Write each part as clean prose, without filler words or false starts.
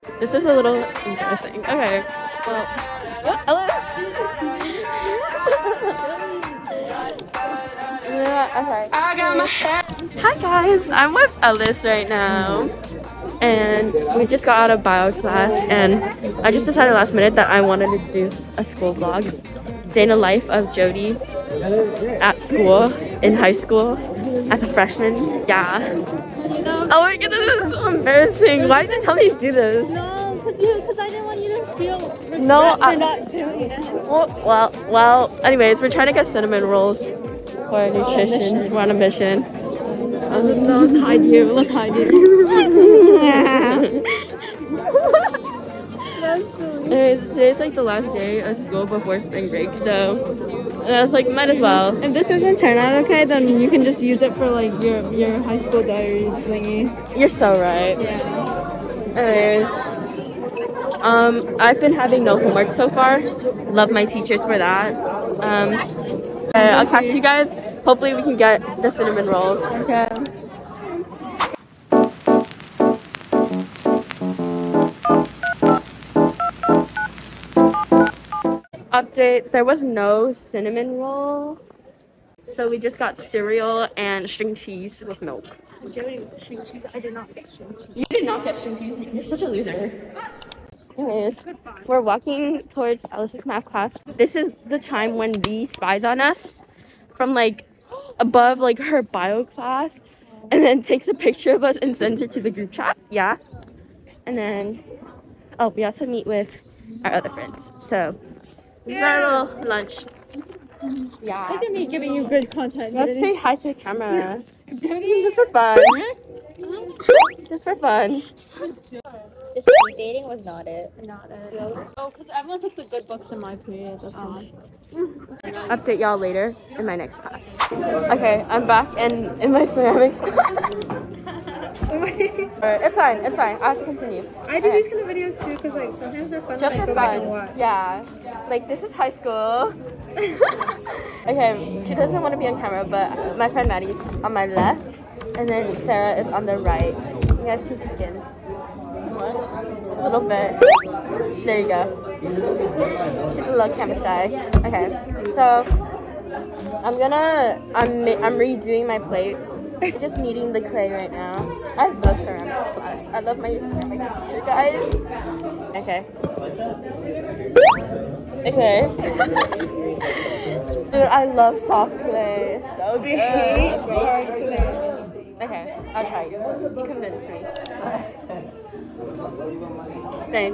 This is a little interesting. Okay. Well, hello. Yeah, okay. Hi guys, I'm with Ellis right now. And we just got out of bio class and I just decided last minute that I wanted to do a school vlog. Day in the life of Jody at school, in high school, as a freshman. Yeah. Oh my goodness, this is so embarrassing. Why did you tell me to do this? No, because I didn't want you to feel regret for not doing it. Well, anyways, we're trying to get cinnamon rolls for nutrition. We're on a mission. Let's hide you. Let's hide you. Anyways, today's like the last day of school before spring break, so I was like, might as well. If this doesn't turn out okay, then you can just use it for like your high school diaries thingy. You're so right. Yeah. Anyways, I've been having no homework so far. Love my teachers for that. I'll catch you guys. Hopefully we can get the cinnamon rolls. Okay. Update, there was no cinnamon roll, so we just got cereal and string cheese with milk. String cheese. I did not get string cheese. You did not get string cheese. You're such a loser. Anyways, we're walking towards Alice's math class. This is the time when V spies on us from like above like her bio class and then takes a picture of us and sends it to the group chat. Yeah. And then, oh, we also meet with our other friends. So this is our little lunch. Yeah. Look at me giving you good content. Let's say hi to the camera. Just for fun. Just for fun. The speed dating was not it. Oh, because everyone took the good books in my period. That's why. Update y'all later in my next class. Okay, I'm back in my ceramics class. Alright, it's fine. I have to continue. I do these kind of videos too because like sometimes they're fun. Just to for go back and watch. fun. Yeah. Like this is high school. Okay, she doesn't want to be on camera, but my friend Maddie's on my left, and then Sarah is on the right. You guys can peek in. Just a little bit. There you go. She's a little camera shy. Okay, so I'm redoing my plate. I'm just kneading the clay right now. I love ceramics class. I love my ceramics teacher, guys. Okay. Okay. Dude, I love soft clay. It's so good. Okay, I'll try. You convinced me. Thanks.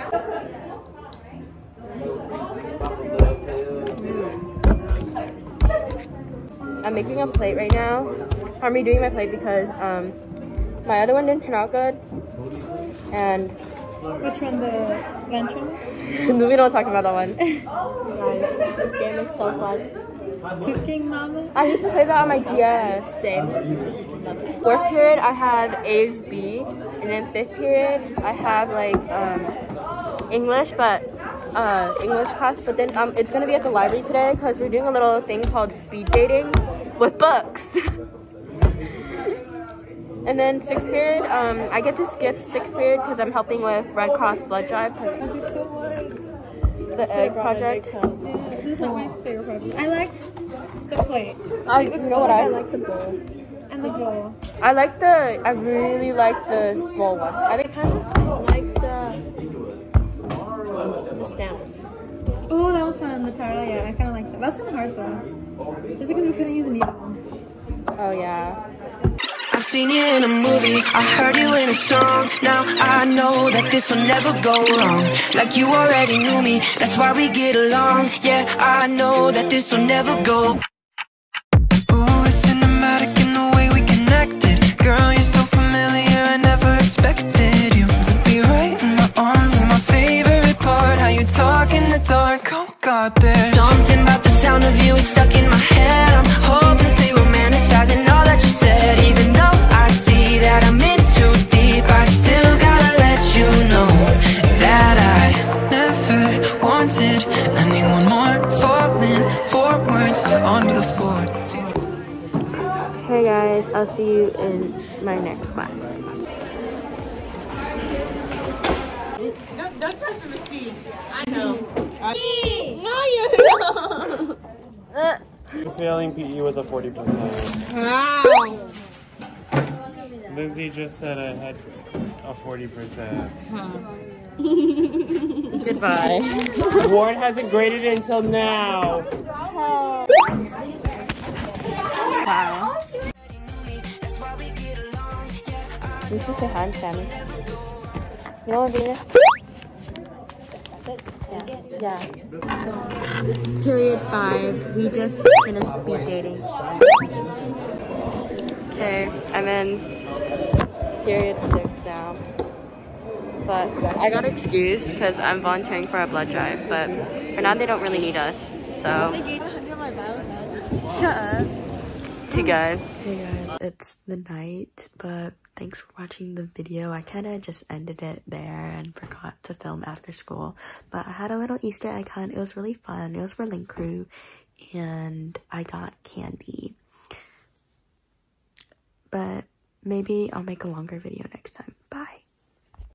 I'm making a plate right now. I'm redoing my plate because my other one didn't turn out good. And Which one, the lunch one? we don't talk about that one. Guys, this game is so fun. Cooking Mama? I used to play that on my DS. Same. 4th period I had A's B, and then 5th period I have like English class, but then it's gonna be at the library today because we're doing a little thing called speed dating with books. And then 6th period, I get to skip 6th period because I'm helping with Red Cross blood drive. The egg project. Yeah, this is like my favorite project. I liked the plate. You know what I like the bowl. And the bowl. I really like the bowl one. I think I like the stamps. Oh, that was fun. The tile, yeah, I kind of like that. That was kind of hard though. Just because we couldn't use a needle. Oh yeah. I've seen you in a movie, I heard you in a song. Now I know that this will never go wrong. Like you already knew me, that's why we get along. Yeah, I know that this will never go. Ooh, it's cinematic in the way we connected. Girl, you're so familiar, I never expected you to be right in my arms. And my favorite part, how you talk in the dark. Oh God, there's something about the sound of you is stuck in my head. I'm hopelessly romanticizing all that you said. Even though I see that I'm in too deep, I still gotta let you know that I never wanted anyone more. Falling forwards onto the floor. Hey guys, I'll see you in my next class. Don't trust the machine. I know. No, you You're failing PE with a 40%. Wow. Lindsay just said I had a 40%. Goodbye. Ward hasn't graded until now. Wow. You should say hi, Sammy. You know what, Venus? Yeah. Period 5. We just finished speed dating. Okay, I'm in period 6 now. But I got excused because I'm volunteering for a blood drive. But for now, they don't really need us. So. Shut up. Too good. Hey guys, it's the night, but thanks for watching the video. I kind of just ended it there and forgot to film after school, but I had a little Easter egg hunt. It was really fun. It was for Link Crew, and I got candy. But maybe I'll make a longer video next time. Bye.